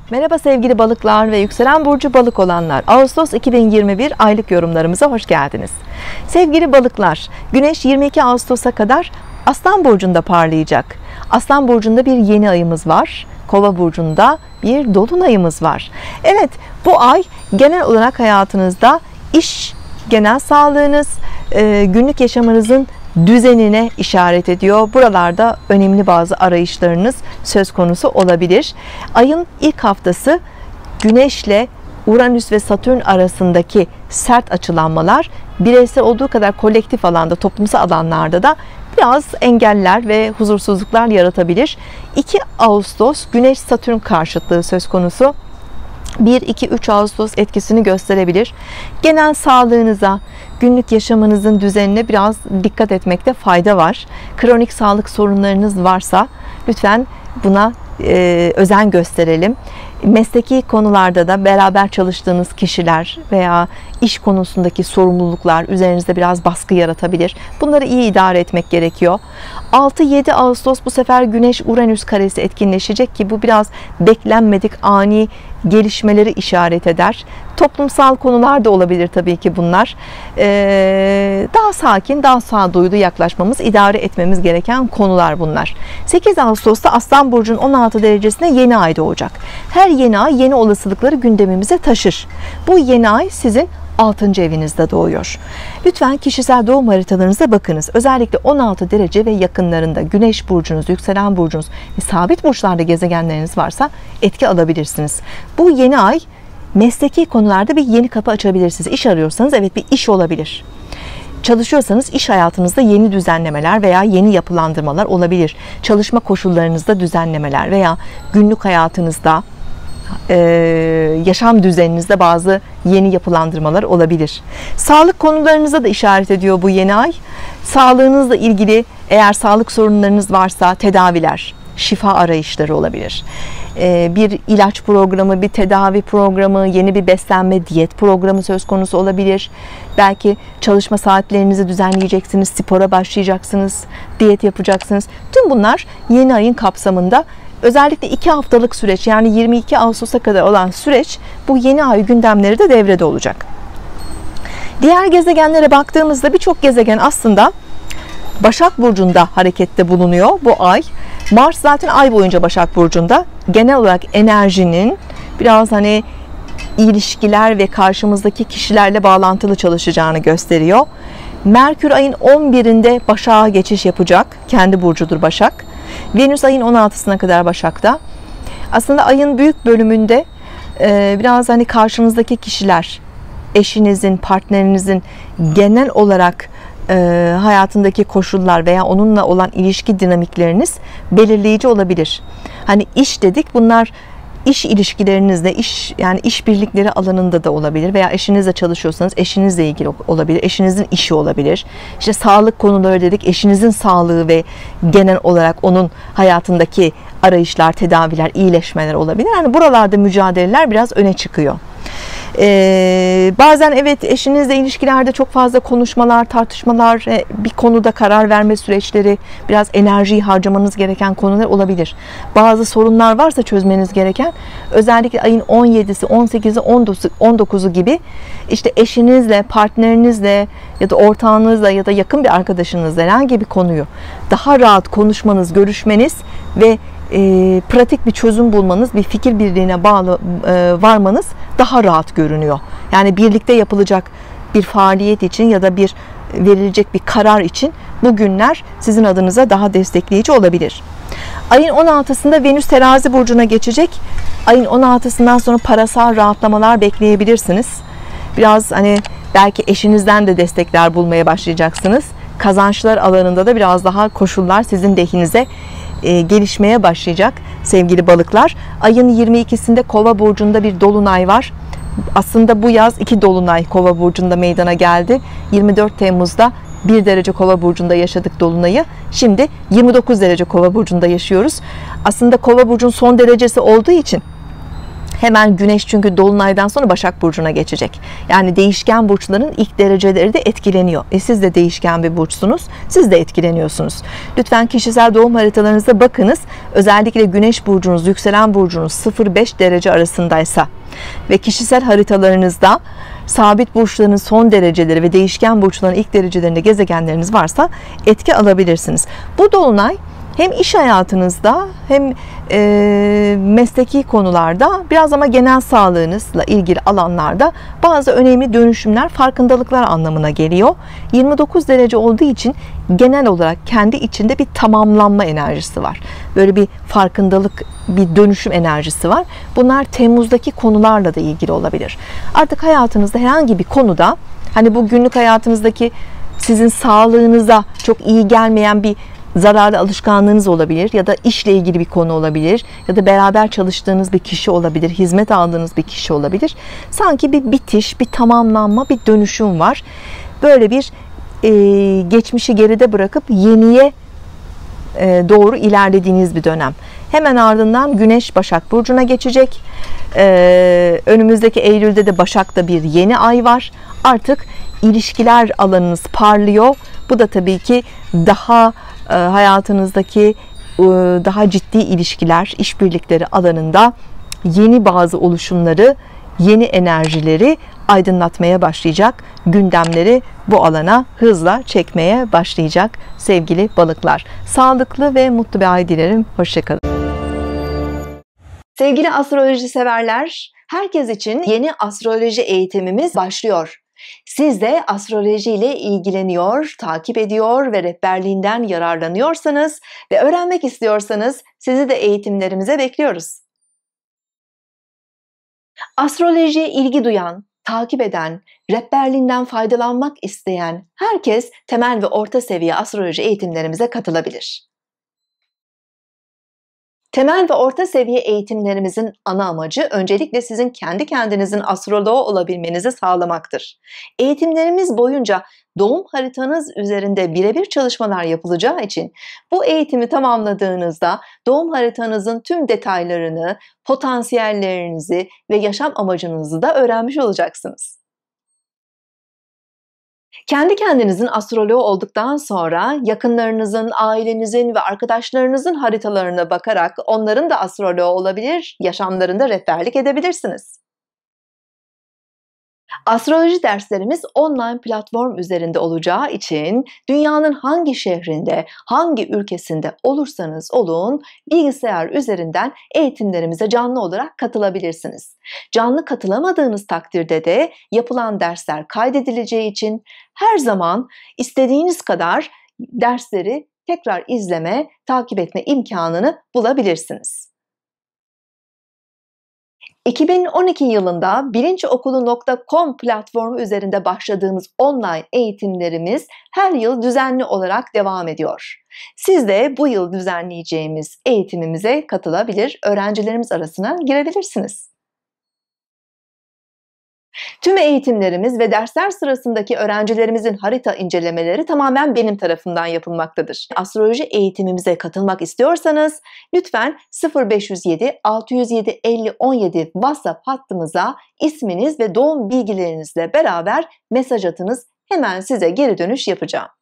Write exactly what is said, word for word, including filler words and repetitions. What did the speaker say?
Merhaba sevgili balıklar ve yükselen burcu balık olanlar. Ağustos iki bin yirmi bir aylık yorumlarımıza hoş geldiniz. Sevgili balıklar, Güneş yirmi iki Ağustos'a kadar Aslan burcunda parlayacak. Aslan burcunda bir yeni ayımız var. Kova burcunda bir dolunayımız var. Evet, bu ay genel olarak hayatınızda iş, genel sağlığınız, günlük yaşamınızın düzenine işaret ediyor. Buralarda önemli bazı arayışlarınız söz konusu olabilir. Ayın ilk haftası Güneşle Uranüs ve Satürn arasındaki sert açılanmalar bireysel olduğu kadar kolektif alanda, toplumsal alanlarda da biraz engeller ve huzursuzluklar yaratabilir. iki Ağustos Güneş Satürn karşıtlığı söz konusu. bir iki üç Ağustos etkisini gösterebilir. Genel sağlığınıza, günlük yaşamınızın düzenine biraz dikkat etmekte fayda var. Kronik sağlık sorunlarınız varsa lütfen buna e, özen gösterelim. Mesleki konularda da beraber çalıştığınız kişiler veya iş konusundaki sorumluluklar üzerinizde biraz baskı yaratabilir. Bunları iyi idare etmek gerekiyor. altı yedi Ağustos bu sefer Güneş Uranüs karesi etkinleşecek ki bu biraz beklenmedik ani gelişmeleri işaret eder. Toplumsal konular da olabilir tabii ki bunlar. Ee, daha sakin, daha sağduyulu yaklaşmamız, idare etmemiz gereken konular bunlar. sekiz Ağustos'ta Aslan burcunun on altı derecesine yeni ay doğacak. Her yeni ay yeni olasılıkları gündemimize taşır. Bu yeni ay sizin altıncı evinizde doğuyor. Lütfen kişisel doğum haritalarınıza bakınız. Özellikle on altı derece ve yakınlarında Güneş burcunuz, yükselen burcunuz ve sabit burçlarda gezegenleriniz varsa etki alabilirsiniz. Bu yeni ay mesleki konularda bir yeni kapı açabilirsiniz. İş arıyorsanız evet bir iş olabilir. Çalışıyorsanız iş hayatınızda yeni düzenlemeler veya yeni yapılandırmalar olabilir. Çalışma koşullarınızda düzenlemeler veya günlük hayatınızda, Ee, yaşam düzeninizde bazı yeni yapılandırmalar olabilir. Sağlık konularınıza da işaret ediyor bu yeni ay. Sağlığınızla ilgili eğer sağlık sorunlarınız varsa tedaviler, şifa arayışları olabilir. Ee, bir ilaç programı, bir tedavi programı, yeni bir beslenme, diyet programı söz konusu olabilir. Belki çalışma saatlerinizi düzenleyeceksiniz, spora başlayacaksınız, diyet yapacaksınız. Tüm bunlar yeni ayın kapsamında. Özellikle iki haftalık süreç, yani yirmi iki Ağustos'a kadar olan süreç bu yeni ay gündemleri de devrede olacak. Diğer gezegenlere baktığımızda birçok gezegen aslında Başak burcunda harekette bulunuyor bu ay. Mars zaten ay boyunca Başak burcunda. Genel olarak enerjinin biraz hani ilişkiler ve karşımızdaki kişilerle bağlantılı çalışacağını gösteriyor. Merkür ayın on birinde Başak'a geçiş yapacak. Kendi burcudur Başak. Venüs ayın on altısına kadar Başak'ta. Aslında ayın büyük bölümünde biraz hani karşınızdaki kişiler, eşinizin, partnerinizin genel olarak hayatındaki koşullar veya onunla olan ilişki dinamikleriniz belirleyici olabilir. Hani iş dedik, bunlar iş ilişkilerinizde, iş yani iş birlikleri alanında da olabilir veya eşinizle çalışıyorsanız eşinizle ilgili olabilir, eşinizin işi olabilir. İşte sağlık konuları dedik, eşinizin sağlığı ve genel olarak onun hayatındaki arayışlar, tedaviler, iyileşmeler olabilir. Yani buralarda mücadeleler biraz öne çıkıyor. Ee, bazen evet eşinizle ilişkilerde çok fazla konuşmalar, tartışmalar, bir konuda karar verme süreçleri, biraz enerjiyi harcamanız gereken konular olabilir. Bazı sorunlar varsa çözmeniz gereken, özellikle ayın on yedisi, on sekizi, on dokuzu gibi işte eşinizle, partnerinizle ya da ortağınızla ya da yakın bir arkadaşınızla herhangi bir konuyu daha rahat konuşmanız, görüşmeniz ve E, pratik bir çözüm bulmanız, bir fikir birliğine bağlı e, varmanız daha rahat görünüyor. Yani birlikte yapılacak bir faaliyet için ya da bir verilecek bir karar için bu günler sizin adınıza daha destekleyici olabilir. Ayın on altısında Venüs Terazi burcuna geçecek. Ayın on altısından sonra parasal rahatlamalar bekleyebilirsiniz. Biraz hani belki eşinizden de destekler bulmaya başlayacaksınız. Kazançlar alanında da biraz daha koşullar sizin lehinize E, gelişmeye başlayacak sevgili balıklar. Ayın yirmi ikisinde Kova burcunda bir dolunay var. Aslında bu yaz iki dolunay Kova burcunda meydana geldi. yirmi dört Temmuz'da bir derece Kova burcunda yaşadık dolunayı. Şimdi yirmi dokuz derece Kova burcunda yaşıyoruz. Aslında Kova burcunun son derecesi olduğu için Hemen Güneş çünkü Dolunay'dan sonra Başak Burcu'na geçecek. Yani değişken burçların ilk dereceleri de etkileniyor. E siz de değişken bir burçsunuz. Siz de etkileniyorsunuz. Lütfen kişisel doğum haritalarınıza bakınız. Özellikle Güneş burcunuz, yükselen burcunuz sıfır beş derece arasındaysa ve kişisel haritalarınızda sabit burçların son dereceleri ve değişken burçların ilk derecelerinde gezegenleriniz varsa etki alabilirsiniz. Bu dolunay hem iş hayatınızda hem e, mesleki konularda, biraz ama genel sağlığınızla ilgili alanlarda bazı önemli dönüşümler, farkındalıklar anlamına geliyor. yirmi dokuz derece olduğu için genel olarak kendi içinde bir tamamlanma enerjisi var. Böyle bir farkındalık, bir dönüşüm enerjisi var. Bunlar Temmuz'daki konularla da ilgili olabilir. Artık hayatınızda herhangi bir konuda, hani bu günlük hayatınızdaki sizin sağlığınıza çok iyi gelmeyen bir zararlı alışkanlığınız olabilir ya da işle ilgili bir konu olabilir ya da beraber çalıştığınız bir kişi olabilir, hizmet aldığınız bir kişi olabilir. Sanki bir bitiş, bir tamamlanma, bir dönüşüm var. Böyle bir e, geçmişi geride bırakıp yeniye e, doğru ilerlediğiniz bir dönem. Hemen ardından Güneş Başak Burcu'na geçecek. Ee, önümüzdeki Eylül'de de Başak'ta bir yeni ay var. Artık ilişkiler alanınız parlıyor. Bu da tabii ki daha e, hayatınızdaki e, daha ciddi ilişkiler, işbirlikleri alanında yeni bazı oluşumları, yeni enerjileri aydınlatmaya başlayacak. Gündemleri bu alana hızla çekmeye başlayacak sevgili balıklar. Sağlıklı ve mutlu bir ay dilerim. Hoşça kalın. Sevgili astroloji severler, herkes için yeni astroloji eğitimimiz başlıyor. Siz de astroloji ile ilgileniyor, takip ediyor ve rehberliğinden yararlanıyorsanız ve öğrenmek istiyorsanız sizi de eğitimlerimize bekliyoruz. Astrolojiye ilgi duyan, takip eden, rehberliğinden faydalanmak isteyen herkes temel ve orta seviye astroloji eğitimlerimize katılabilir. Temel ve orta seviye eğitimlerimizin ana amacı öncelikle sizin kendi kendinizin astroloğu olabilmenizi sağlamaktır. Eğitimlerimiz boyunca doğum haritanız üzerinde birebir çalışmalar yapılacağı için bu eğitimi tamamladığınızda doğum haritanızın tüm detaylarını, potansiyellerinizi ve yaşam amacınızı da öğrenmiş olacaksınız. Kendi kendinizin astroloğu olduktan sonra yakınlarınızın, ailenizin ve arkadaşlarınızın haritalarına bakarak onların da astroloğu olabilir, yaşamlarında rehberlik edebilirsiniz. Astroloji derslerimiz online platform üzerinde olacağı için dünyanın hangi şehrinde, hangi ülkesinde olursanız olun bilgisayar üzerinden eğitimlerimize canlı olarak katılabilirsiniz. Canlı katılamadığınız takdirde de yapılan dersler kaydedileceği için her zaman istediğiniz kadar dersleri tekrar izleme, takip etme imkanını bulabilirsiniz. iki bin on iki yılında bilinçokulu nokta com platformu üzerinde başladığımız online eğitimlerimiz her yıl düzenli olarak devam ediyor. Siz de bu yıl düzenleyeceğimiz eğitimimize katılabilir, öğrencilerimiz arasına girebilirsiniz. Tüm eğitimlerimiz ve dersler sırasındaki öğrencilerimizin harita incelemeleri tamamen benim tarafımdan yapılmaktadır. Astroloji eğitimimize katılmak istiyorsanız lütfen sıfır beş yüz yedi altı yüz yedi elli on yedi WhatsApp hattımıza isminiz ve doğum bilgilerinizle beraber mesaj atınız. Hemen size geri dönüş yapacağım.